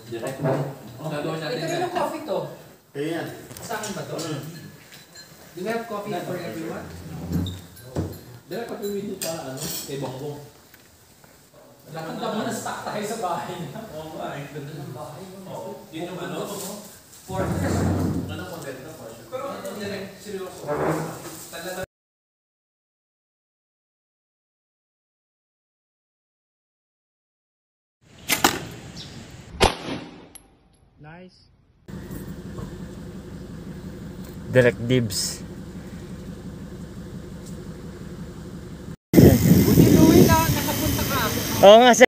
Direct mo. Gagawin natin. Ito rin yung coffee to. Ayan. Sa akin ba to? Do we have coffee for everyone? Direct papimili pa, kay Bongbong. Nakanta mo na stock tayo sa bahay niya. Oo nga, ganda ng bahay. Oo. Yun yung Fortress. Ano kung ganda po siya? Pero direct, seryoso. Talaga. Nice. Direct dibs. Buti Louie na nakapunta ka. Oo nga sir.